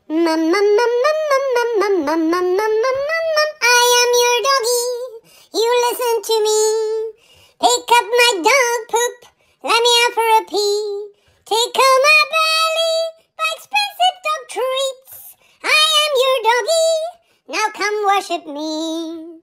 Mum, mum, mum, mum, mum, mum, mum, mum, mum, mum, mum, mum. I am your doggy. You listen to me. Pick up my dog poop. Let me out for a pee. Tickle my belly. Buy expensive dog treats. I am your doggy. Now come worship me.